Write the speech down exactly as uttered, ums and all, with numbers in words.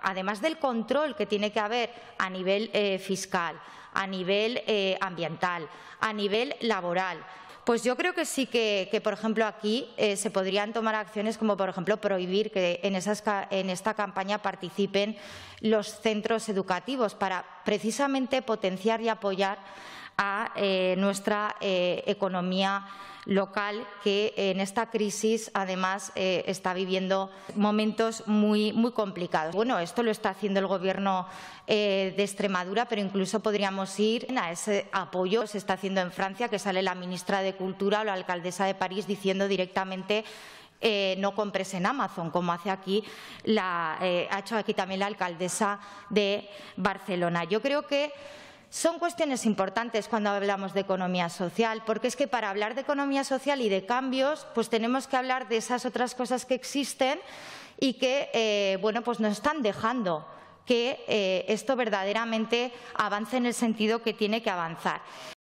además del control que tiene que haber a nivel eh, fiscal, a nivel eh, ambiental, a nivel laboral, pues yo creo que sí que, que por ejemplo, aquí eh, se podrían tomar acciones como, por ejemplo, prohibir que en, esas, en esta campaña participen los centros educativos para precisamente potenciar y apoyar a eh, nuestra eh, economía local, que en esta crisis además eh, está viviendo momentos muy, muy complicados. Bueno, esto lo está haciendo el Gobierno eh, de Extremadura, pero incluso podríamos ir a ese apoyo que se está haciendo en Francia, que sale la ministra de Cultura o la alcaldesa de París diciendo directamente Eh, no compres en Amazon, como hace aquí la, eh, ha hecho aquí también la alcaldesa de Barcelona. Yo creo que son cuestiones importantes cuando hablamos de economía social, porque es que para hablar de economía social y de cambios, pues tenemos que hablar de esas otras cosas que existen y que eh, bueno, pues nos están dejando que eh, esto verdaderamente avance en el sentido que tiene que avanzar.